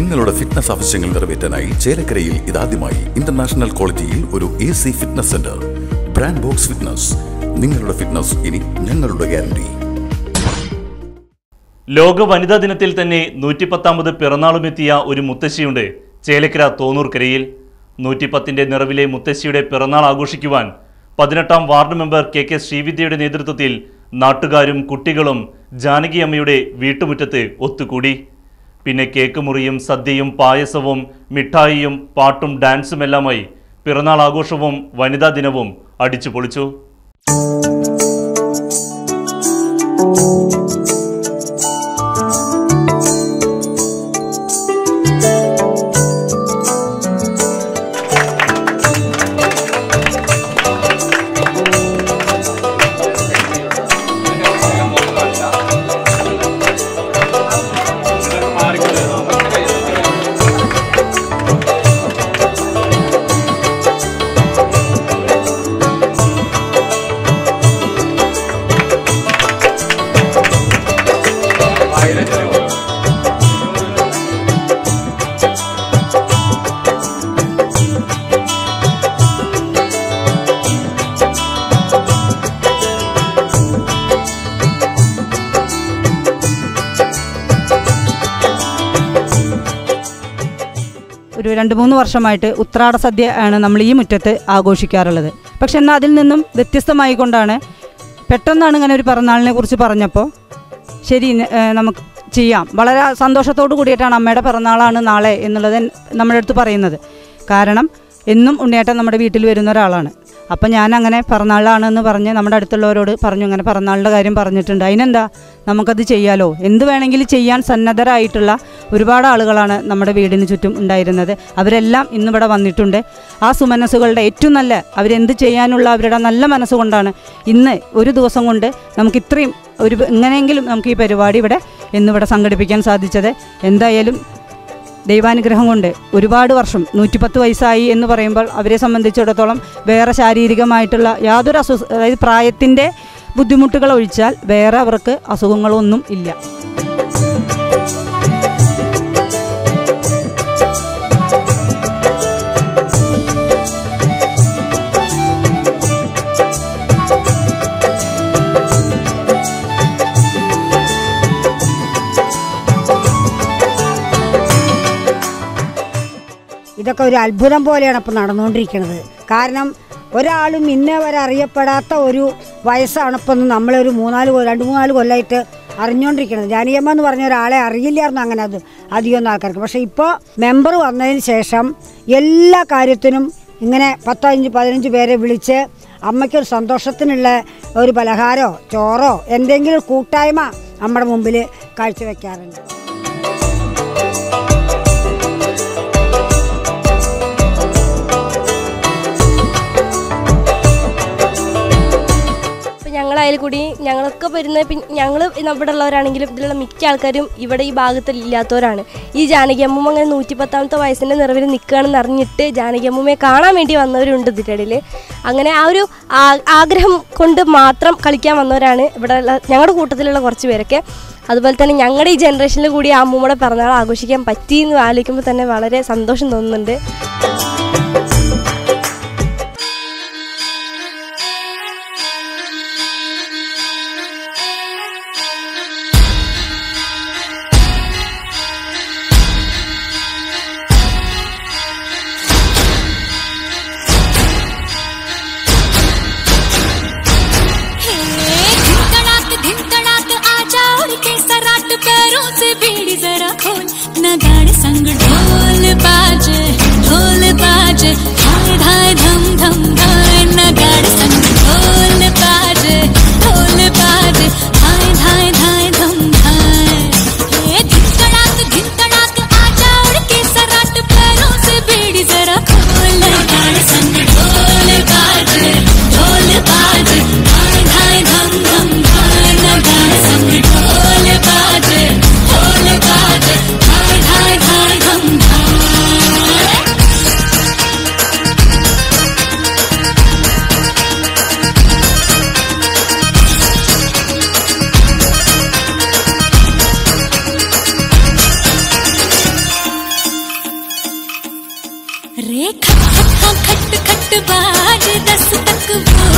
നിങ്ങളുടെ ഫിറ്റ്നസ് ആവശ്യങ്ങൾ നിറവേറ്റാനായി ചേലക്കരയിൽ ഇതാദ്യമായി ഇന്റർനാഷണൽ ക്വാളിറ്റിയിൽ ഒരു AC fitness centre. Brand box fitness. നിങ്ങളുടെ ഫിറ്റ്നസ് ഇനി ഞങ്ങളുടെ ഗ്യാരണ്ടി. ലോക വനിതാ ദിനത്തിൽ തന്നെ 110ാമത് പിറന്നാളുമെത്തിയ ഒരു മുത്തശ്ശിയുണ്ട് ചേലക്കര തോന്നൂർക്കരയിൽ. 110ന്റെ നിറവിലെ മുത്തശ്ശിയുടെ പിറന്നാൾ ആഘോഷിക്കുവാൻ 18ാം വാർഡ് മെമ്പർ KK ശ്രീവിദ്യയുടെ നേതൃത്വത്തിൽ നാട്ടുകാരും കുട്ടികളും ജാനകിയമ്മയുടെ വീട്ടുമുറ്റത്ത് ഒത്തുകൂടി. പിന്നെ കേക്ക് മുറിയും സദ്യയും പായസവും മിഠായിയും പാട്ടും ഡാൻസുമെല്ലാമായി പിറന്നാൾ ആഘോഷവും വനിതാ ദിനവും അടിച്ചു പൊളിച്ചു. ഒരു 2-3 വർഷമായിട്ട് ഉത്രാട സദ്യ ആണ് നമ്മൾ ഈ മുറ്റത്ത് ആഘോഷിക്കാറുള്ളത്. പക്ഷെ എന്നാൽ അതിൽ നിന്നും വ്യത്യസ്തമായി കൊണ്ടാണ് പെട്ടെന്നാണ് ഇങ്ങനെ ഒരു പിറന്നാളിനെ കുറിച്ച് പറഞ്ഞപ്പോൾ ശരി നമുക്ക് ചെയ്യാം, വളരെ സന്തോഷത്തോടു കൂടിയിട്ടാണ് അമ്മയുടെ പിറന്നാളാണ് നാളെ എന്നുള്ളത് നമ്മുടെ അടുത്ത് പറയുന്നത്. കാരണം എന്നും ഉണ്ണിയേട്ടൻ നമ്മുടെ വീട്ടിൽ വരുന്ന ഒരാളാണ്. അപ്പം ഞാൻ അങ്ങനെ പിറന്നാളാണെന്ന് പറഞ്ഞ് നമ്മുടെ അടുത്തുള്ളവരോട് പറഞ്ഞു, അങ്ങനെ പിറന്നാളിൻ്റെ കാര്യം പറഞ്ഞിട്ടുണ്ട്, അതിനെന്താ നമുക്കത് ചെയ്യാലോ. എന്ത് വേണമെങ്കിലും ചെയ്യാൻ സന്നദ്ധരായിട്ടുള്ള ഒരുപാട് ആളുകളാണ് നമ്മുടെ വീടിന് ചുറ്റും ഉണ്ടായിരുന്നത്. അവരെല്ലാം ഇന്നിവിടെ വന്നിട്ടുണ്ട്. ആ സുമനസ്സുകളുടെ ഏറ്റവും നല്ല അവരെന്ത് ചെയ്യാനുള്ള അവരുടെ നല്ല മനസ്സുകൊണ്ടാണ് ഇന്ന് ഒരു ദിവസം കൊണ്ട് നമുക്ക് ഇത്രയും ഇങ്ങനെയെങ്കിലും നമുക്ക് ഈ പരിപാടി ഇന്നിവിടെ സംഘടിപ്പിക്കാൻ സാധിച്ചത്. എന്തായാലും ദൈവാനുഗ്രഹം കൊണ്ട് ഒരുപാട് വർഷം 110 വയസ്സായി എന്ന് പറയുമ്പോൾ അവരെ സംബന്ധിച്ചിടത്തോളം വേറെ ശാരീരികമായിട്ടുള്ള യാതൊരു അതായത് പ്രായത്തിൻ്റെ ബുദ്ധിമുട്ടുകൾ ഒഴിച്ചാൽ വേറെ അവർക്ക് അസുഖങ്ങളൊന്നും ഇല്ല. ഇതൊക്കെ ഒരു അത്ഭുതം പോലെയാണ് ഇപ്പോൾ നടന്നുകൊണ്ടിരിക്കുന്നത്. കാരണം ഒരാളും ഇന്നേ വരെ അറിയപ്പെടാത്ത ഒരു വയസ്സാണ് ഇപ്പം നമ്മളൊരു 2-3 കൊല്ലമായിട്ട് അറിഞ്ഞുകൊണ്ടിരിക്കുന്നത്. ജാനകിയമ്മ എന്ന് പറഞ്ഞ ഒരാളെ അറിയില്ലായിരുന്നു അങ്ങനെ അധികമൊന്നും ആൾക്കാർക്ക്. പക്ഷേ ഇപ്പോൾ മെമ്പർ വന്നതിന് ശേഷം എല്ലാ കാര്യത്തിനും ഇങ്ങനെ 10-15 പേരെ വിളിച്ച് അമ്മയ്ക്കൊരു സന്തോഷത്തിനുള്ള ഒരു പലഹാരമോ ചോറോ എന്തെങ്കിലും കൂട്ടായ്മ നമ്മുടെ മുമ്പിൽ കാഴ്ചവെക്കാറുണ്ട്. ഞങ്ങളായാലും കൂടി ഞങ്ങളൊക്കെ വരുന്ന ഞങ്ങൾ ഇവിടെ ഉള്ളവരാണെങ്കിലും ഇതിലുള്ള മിക്ക ആൾക്കാരും ഇവിടെ ഈ ഭാഗത്തിൽ ഇല്ലാത്തവരാണ്. ഈ ജാനകിയമ്മ അങ്ങനെ 110ാമത്തെ വയസ്സിൻ്റെ നിറവിൽ നിൽക്കുകയാണെന്ന് അറിഞ്ഞിട്ട് ജാനകിയമ്മയെ കാണാൻ വേണ്ടി വന്നവരുണ്ട് ഇതിൻ്റെ ഇടയിൽ. അങ്ങനെ ആ ഒരു ആഗ്രഹം കൊണ്ട് മാത്രം കളിക്കാൻ വന്നവരാണ് ഇവിടെ ഞങ്ങളുടെ കൂട്ടത്തിലുള്ള കുറച്ച് പേരൊക്കെ. അതുപോലെ തന്നെ ഞങ്ങളുടെ ഈ ജനറേഷനിൽ കൂടി ആ അമ്മൂമ്മയുടെ പിറന്നാൾ ആഘോഷിക്കാൻ പറ്റിയെന്ന് ആലോചിക്കുമ്പോൾ തന്നെ വളരെ സന്തോഷം തോന്നുന്നുണ്ട്. नगाड़े संग ढोल बाजे बाज 10 तक वो